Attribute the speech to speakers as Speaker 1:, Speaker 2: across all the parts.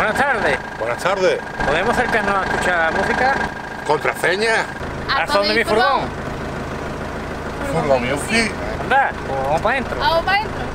Speaker 1: Buenas tardes.
Speaker 2: Buenas tardes.
Speaker 1: ¿Podemos acercarnos a escuchar música?
Speaker 2: ¿Contraseña?
Speaker 1: ¿Al son de mi furgón?
Speaker 2: Furgón Music.
Speaker 1: Anda, pues vamos para adentro.
Speaker 3: Vamos para adentro.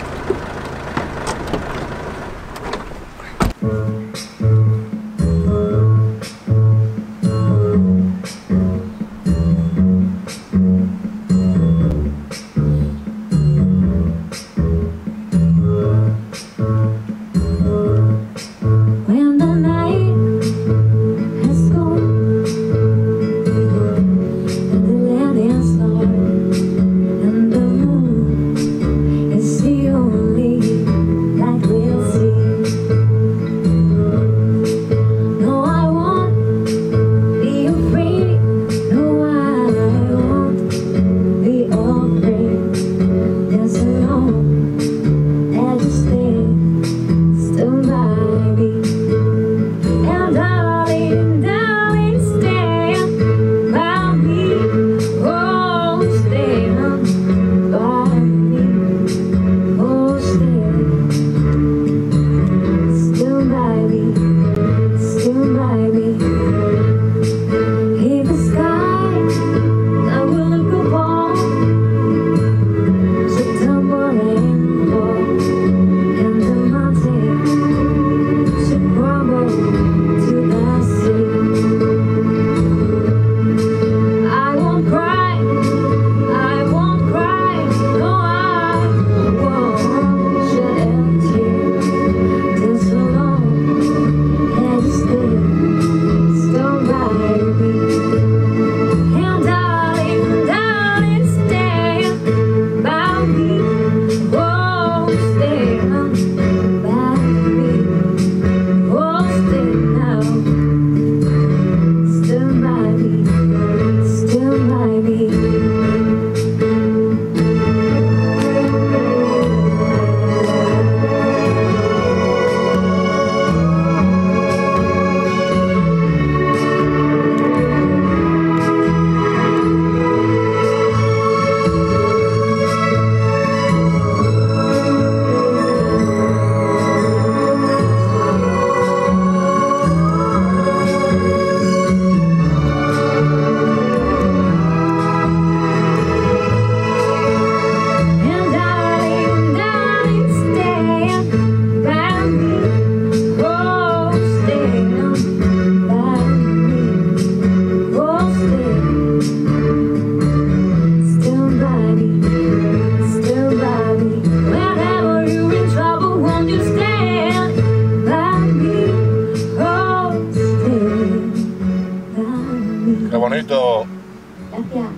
Speaker 2: Qué bonito.
Speaker 3: Gracias.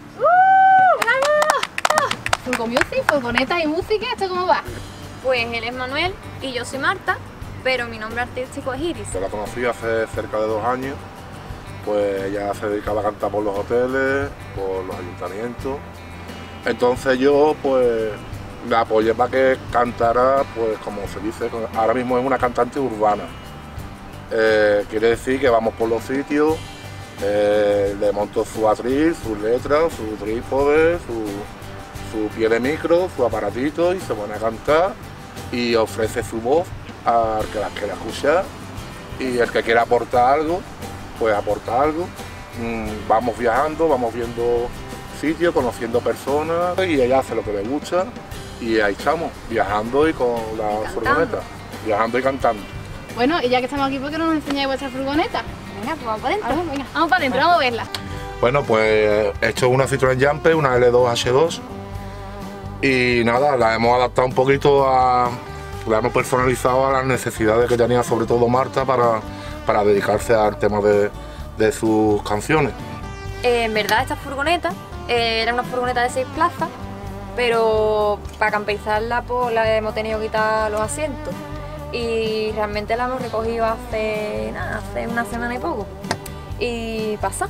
Speaker 3: ¡Bravo! Furgón Music, furgonetas y música, ¿esto cómo va?
Speaker 4: Pues él es Manuel y yo soy Marta, pero mi nombre artístico es Iris.
Speaker 2: Yo la conocí hace cerca de 2 años. Pues ella se dedicaba a cantar por los hoteles, por los ayuntamientos. Entonces yo pues la apoyé para que cantara, pues como se dice, ahora mismo es una cantante urbana. Quiere decir que vamos por los sitios, le monto su atril, sus letras, su trípode, su pie de micro, su aparatito y se pone a cantar y ofrece su voz al que la quiera escuchar y el que quiera aportar algo, pues aporta algo. Vamos viajando, vamos viendo sitios, conociendo personas y ella hace lo que le gusta y ahí estamos, viajando y con la furgoneta, viajando y cantando.
Speaker 3: Bueno, y ya que estamos aquí, ¿por qué no nos enseñáis vuestra furgoneta?
Speaker 4: Venga, pues vamos para adentro.
Speaker 3: Venga, vamos para adentro, vamos a verla.
Speaker 2: Bueno, pues he hecho una Citroën Jumpy, una L2H2 y nada, la hemos adaptado un poquito la hemos personalizado a las necesidades que tenía sobre todo Marta para dedicarse al tema de sus canciones.
Speaker 4: En verdad esta furgoneta era una furgoneta de 6 plazas, pero para camperizarla pues la hemos tenido que quitar los asientos y realmente la hemos recogido hace una semana y poco y pasa.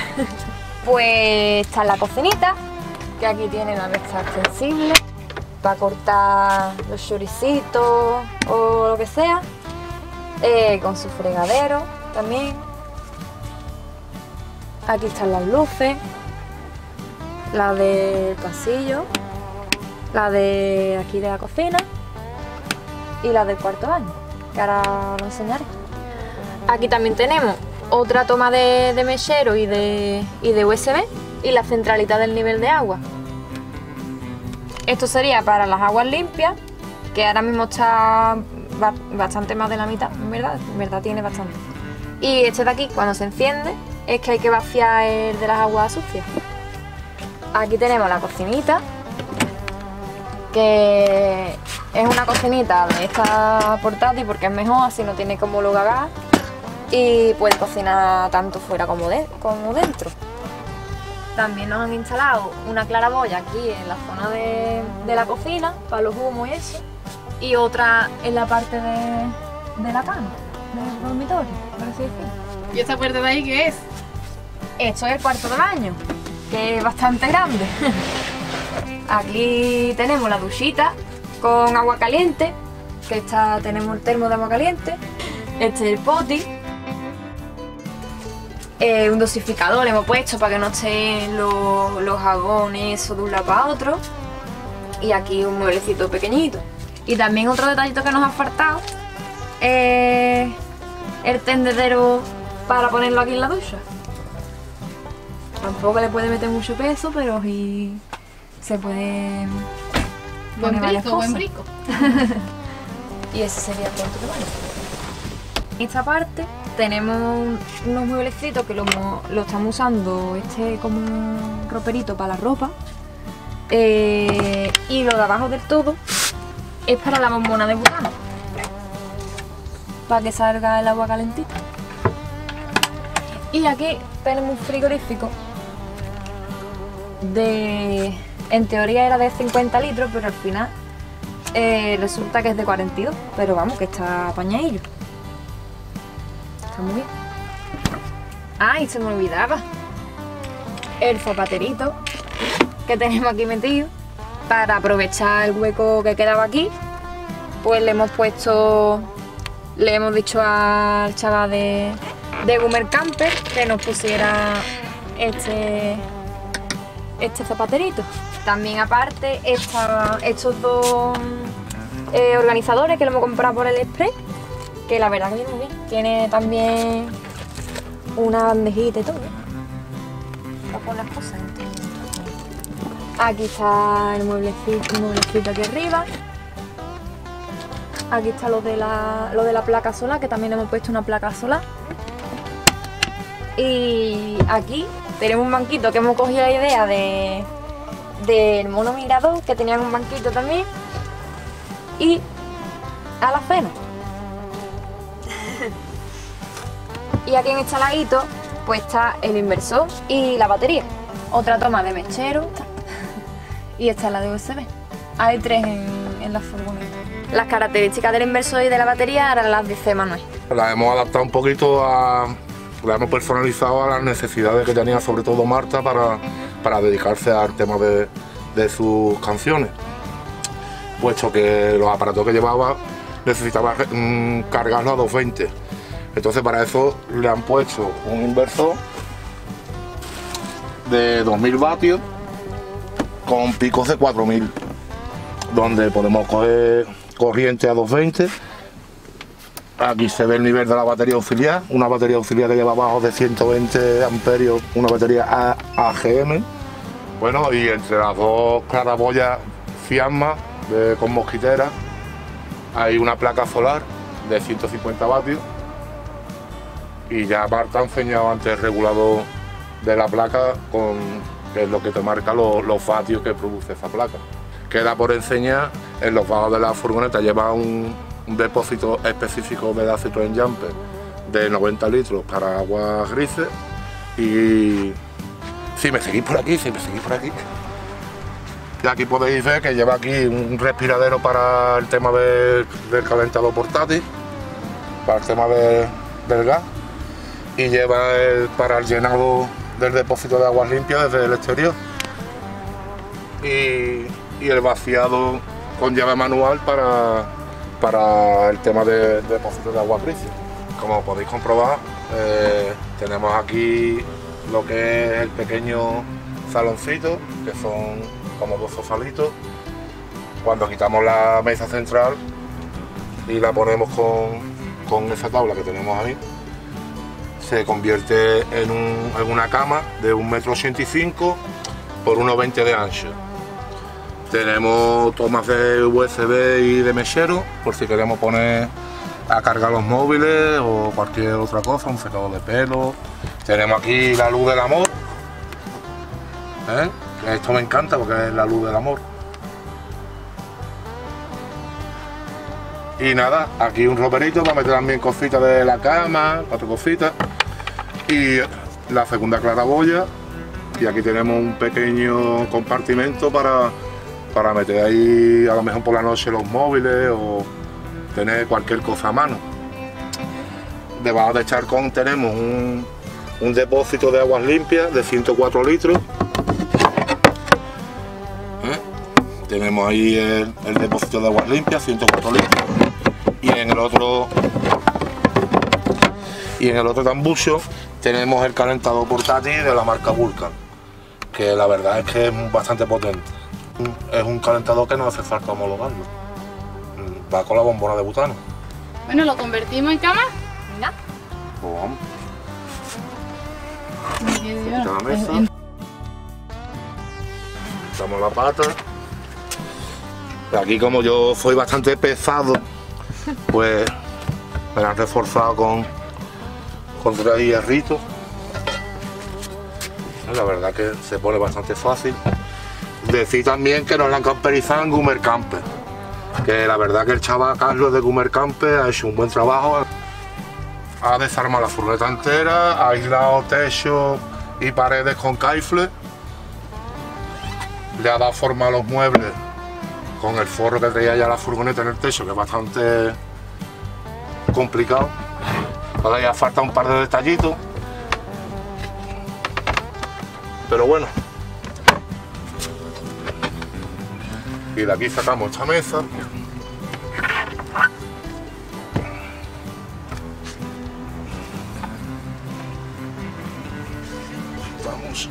Speaker 4: Pues está la cocinita, que aquí tiene la mesa extensible para cortar los choricitos o lo que sea, con su fregadero también. Aquí están las luces, la del pasillo, la de aquí de la cocina y la del cuarto baño. que ahora lo enseñaré. Aquí también tenemos otra toma de mechero y de USB y la centralita del nivel de agua. Esto sería para las aguas limpias, que ahora mismo está bastante más de la mitad, en verdad tiene bastante. Y este de aquí, cuando se enciende, es que hay que vaciar el de las aguas sucias. Aquí tenemos la cocinita, que es una cocinita de esta portátil porque es mejor, así no tiene como lugar gas y puede cocinar tanto fuera como dentro. También nos han instalado una claraboya aquí en la zona de la cocina para los humos y eso, y otra en la parte de la cama, del dormitorio, por así decirlo.
Speaker 3: ¿Y esta puerta de ahí qué es?
Speaker 4: Esto es el cuarto de baño, que es bastante grande. Aquí tenemos la duchita con agua caliente, que tenemos el termo de agua caliente. Este es el poti. Un dosificador le hemos puesto para que no estén los jabones eso de un lado para otro. Y aquí un mueblecito pequeñito. Y también otro detallito que nos ha faltado es el tendedero para ponerlo aquí en la ducha. Tampoco le puede meter mucho peso, pero sí se puede poner varias cosas.
Speaker 3: Buen brico.
Speaker 4: Y ese sería el cuarto de baño. En esta parte tenemos unos mueblecitos que lo estamos usando como un roperito para la ropa. Y lo de abajo del todo es para la bombona de butano, para que salga el agua calentita. Y aquí tenemos un frigorífico en teoría era de 50 litros, pero al final resulta que es de 42, pero vamos, que está apañadillo. Está muy bien. Ah, y se me olvidaba el zapaterito que tenemos aquí metido. Para aprovechar el hueco que quedaba aquí, pues le hemos dicho al chaval de Gumer Camper que nos pusiera este zapaterito. También aparte estos dos organizadores que lo hemos comprado por el Express, que la verdad que viene muy bien. Tiene también una bandejita y todo, para poner las cosas. Aquí está el mueblecito aquí arriba. Aquí está lo de la placa solar, que también le hemos puesto una placa solar. Y aquí tenemos un banquito que hemos cogido la idea del mono mirador, que tenían un banquito también. Y a la cena. Y aquí en este ladito pues está el inversor y la batería. Otra toma de mechero. Y esta es la de USB. Hay tres en la furgoneta. Las características del inversor y de la batería ahora las dice Manuel.
Speaker 2: La hemos adaptado un poquito la hemos personalizado a las necesidades que tenía sobre todo Marta para dedicarse al tema de sus canciones. Puesto que los aparatos que llevaba necesitaba cargarlos a 220. Entonces para eso le han puesto un inversor de 2000 vatios con picos de 4000, donde podemos coger corriente a 220. Aquí se ve el nivel de la batería auxiliar, una batería auxiliar que lleva abajo de 120 amperios, una batería AGM. Bueno, y entre las dos claraboyas Fiamma con mosquitera hay una placa solar de 150 vatios. Y ya Marta ha enseñado antes el regulador de la placa, que es lo que te marca los vatios que produce esa placa. Queda por enseñar, en los bajos de la furgoneta lleva un depósito específico de ácido en Jumper de 90 litros para aguas grises. Y si me seguís por aquí, y aquí podéis ver que lleva aquí un respiradero para el tema del calentador portátil, para el tema del gas, y lleva para el llenado del depósito de aguas limpias desde el exterior, y el vaciado con llave manual para el tema de depósito de aguas grises. Como podéis comprobar, tenemos aquí lo que es el pequeño saloncito, que son como dos sofalitos. Cuando quitamos la mesa central, y la ponemos con esa tabla que tenemos ahí, se convierte en una cama de 1,85 m por 1,20 m de ancho. Tenemos tomas de USB y de mechero, por si queremos poner a cargar los móviles o cualquier otra cosa, un secador de pelo. Tenemos aquí la luz del amor, que esto me encanta porque es la luz del amor. Y nada, aquí un roperito para meter también cositas de la cama, 4 cositas. Y la segunda claraboya. Y aquí tenemos un pequeño compartimento para meter ahí a lo mejor por la noche los móviles o tener cualquier cosa a mano. Debajo del charcón tenemos un depósito de aguas limpias de 104 litros. Tenemos ahí el depósito de aguas limpias, 104 litros. Y en el otro tambucho tenemos el calentador portátil de la marca Vulcan, que la verdad es que es bastante potente. Es un calentador que no hace falta homologarlo. Va con la bombona de butano.
Speaker 3: Bueno, ¿lo convertimos en cama?
Speaker 4: Venga.
Speaker 2: Pues vamos.
Speaker 3: Sí,
Speaker 2: Quita la mesa. Quitamos la pata. Aquí, como yo soy bastante pesado, pues me la han reforzado con 3 hierritos. La verdad que se pone bastante fácil. Decir también que nos la han camperizado en Gumer Camper, que la verdad que el chaval Carlos de Gumer Camper ha hecho un buen trabajo. Ha desarmado la furgoneta entera, ha aislado techo y paredes con caifle, le ha dado forma a los muebles con el forro que traía ya la furgoneta en el techo, que es bastante complicado. Ahora ya falta un par de detallitos, pero bueno. Y de aquí sacamos esta mesa. Vamos.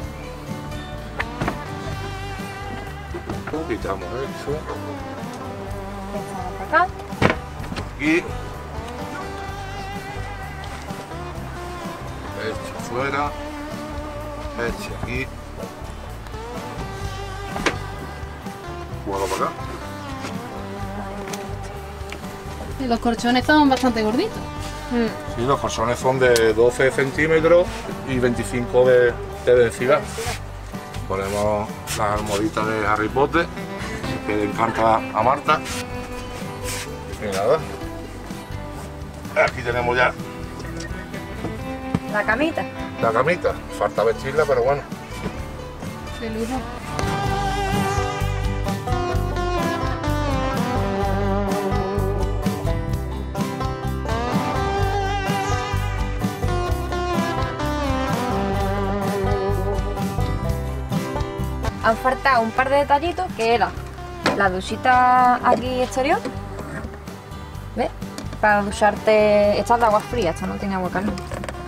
Speaker 2: Quitamos esto.
Speaker 4: Pensamos para acá.
Speaker 2: Y este afuera, este aquí, juego para acá.
Speaker 3: Y los colchones están bastante gorditos.
Speaker 2: Sí, los colchones son de 12 centímetros y 25 de densidad. Ponemos las almohaditas de Harry Potter, que le encanta a Marta. Y nada, aquí tenemos ya
Speaker 4: La camita.
Speaker 2: la camita. Falta vestirla, pero bueno.
Speaker 3: Qué lujo.
Speaker 4: Han faltado un par de detallitos, que era la duchita aquí exterior. ¿Ves? Para ducharte. Esta es de agua fría, esta no tiene agua caliente.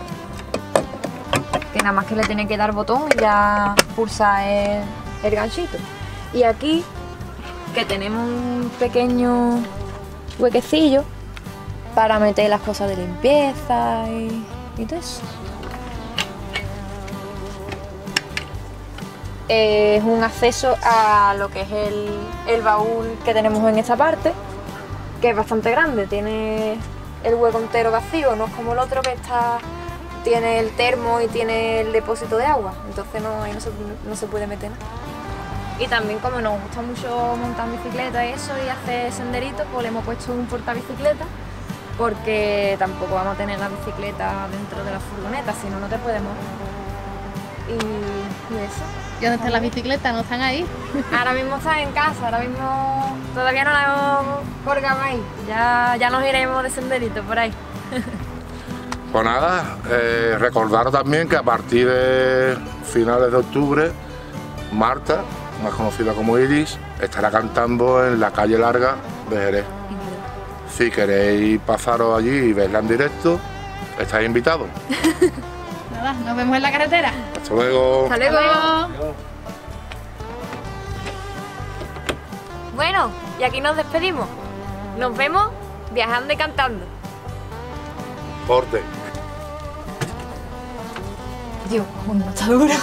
Speaker 4: Que nada más que le tiene que dar botón y ya pulsa el ganchito. Y aquí, que tenemos un pequeño huequecillo para meter las cosas de limpieza y todo eso. Es un acceso a lo que es el baúl que tenemos en esta parte, que es bastante grande, tiene el hueco entero vacío, no es como el otro que tiene el termo y tiene el depósito de agua, entonces ahí no se puede meter nada. Y también, como nos gusta mucho montar bicicleta y eso y hacer senderitos, pues le hemos puesto un portabicicleta, porque tampoco vamos a tener la bicicleta dentro de la furgoneta, si no, no te puedes mover. Y eso.
Speaker 3: ¿Y dónde están las bicicletas? ¿No están ahí?
Speaker 4: Ahora mismo están en casa, ahora mismo todavía no la hemos colgado ahí. Ya nos iremos de senderito por ahí.
Speaker 2: Pues nada, recordaros también que a partir de finales de octubre, Marta, más conocida como Iris, estará cantando en la calle larga de Jerez. Si queréis pasaros allí y verla en directo, estáis invitados.
Speaker 3: Nada, nos vemos en la carretera.
Speaker 2: Hasta luego.
Speaker 4: Hasta luego. Bueno, y aquí nos despedimos. Nos vemos Viajando y cantando.
Speaker 2: Corte.
Speaker 4: Dios, no está duro.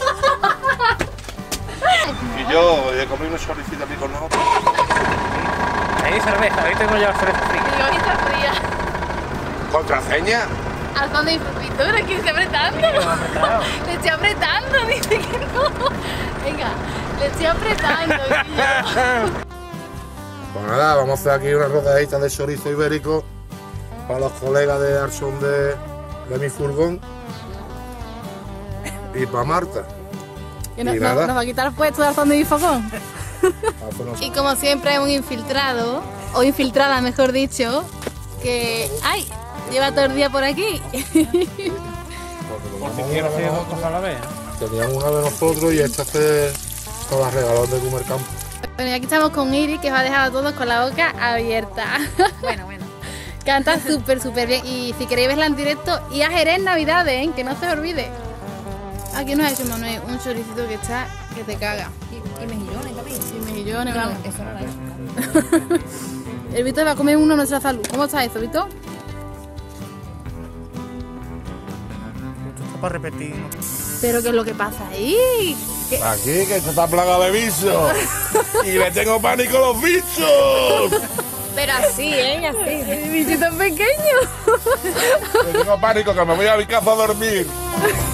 Speaker 2: Y yo he comido unos choricitos aquí con nosotros.
Speaker 1: Ahí cerveza, ahí tengo ya cerveza fría.
Speaker 3: Y hoy está fría.
Speaker 2: ¿Contraseña?
Speaker 3: Al fondo hay fritura, que estoy apretando. Le estoy apretando, dice que no. Venga, le estoy apretando.
Speaker 2: Pues nada, vamos a hacer aquí una rodadita de chorizo ibérico para los colegas de Arsón de mi furgón y para Marta.
Speaker 3: Que no,
Speaker 2: Y nada.
Speaker 3: nos va a quitar el puesto de al fondo de mi fogón.
Speaker 2: Hacernos-
Speaker 3: Y como siempre, un infiltrado, o infiltrada mejor dicho, que. ¡Ay! Lleva todo el día por aquí.
Speaker 1: Por si quiero hacer dos cosas a la vez.
Speaker 2: Teníamos una de nosotros y esta se la regaló de comer campo.
Speaker 3: Bueno, y aquí estamos con Iri, que os ha dejado a todos con la boca abierta.
Speaker 4: Bueno.
Speaker 3: Canta súper bien. Y si queréis verla en directo, y a Jerez Navidades, ¿eh? Que no se os olvide. Aquí nos ha hecho Manuel un choricito que está que te caga.
Speaker 4: Y mejillones, papi.
Speaker 3: Y mejillones, vamos.
Speaker 4: Eso no lo he hecho.
Speaker 3: El Vito va a comer uno a nuestra salud. ¿Cómo está eso, Vito?
Speaker 5: Esto está para repetir, ¿no?
Speaker 3: Pero ¿qué es lo que pasa ahí? ¿Qué?
Speaker 2: Aquí, que esto está plagado de bichos. Y le tengo pánico a los bichos.
Speaker 4: Pero así, así.
Speaker 3: ¡El bichito pequeño!
Speaker 2: Le tengo pánico que me voy a mi casa a dormir.